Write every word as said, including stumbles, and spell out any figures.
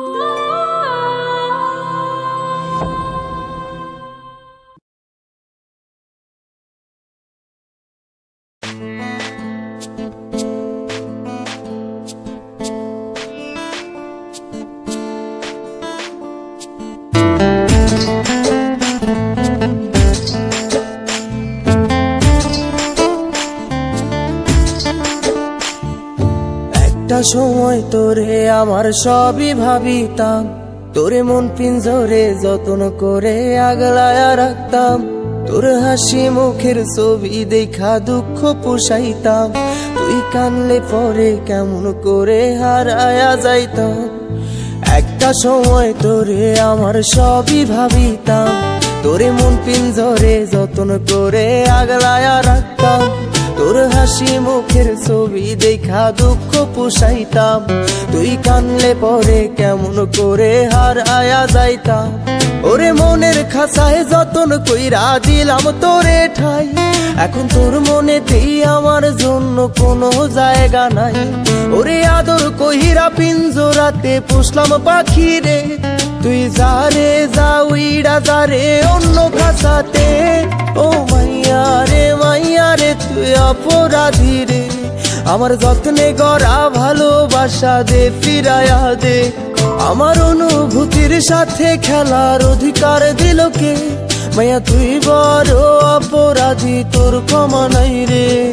সময় তোরে আমার সবই ভাবিতাম, তোরে মন পিঞ্জরে যত্ন করে আগলায়া রাখতাম, তোর হাসি মুখের ছবি দেখা দুঃখ পুষাইতাম, তুই কানলে পরে কেমন করে হারায়া যাইতাম। একটা সময় তোরে আমার সবই ভাবিতাম, তোরে মন পিঞ্জরে যত্ন করে আগলায়া রাখতাম, তোর হাসি মুখের ছবি দেখা দুঃখ পুষাইতাম, তুই কানলে পরে কেমন করে হারায়া যাইতাম। ওরে মনের খাঁচায় যতন কইরা দিলাম তোরে ঠাই, এখন তোর মনেতেই আমার জন্য কোনো জায়গা নাই। ওরে আদর কইরা পিঞ্জরাতে পুষলাম পাখি রে, তুই যারে যা উইড়া যারে অন্য খাঁচাতে। ও মাইয়া রে মাইয়া রে তুই অপরাধী রে, আমার যত্নে গড়া ভালোবাসা দে ফিরায়া দে। আমার অনুভূতির সাথে খেলার অধিকার দিল কে, মাইয়া তুই বড় অপরাধী, তোর ক্ষমা নাই রে।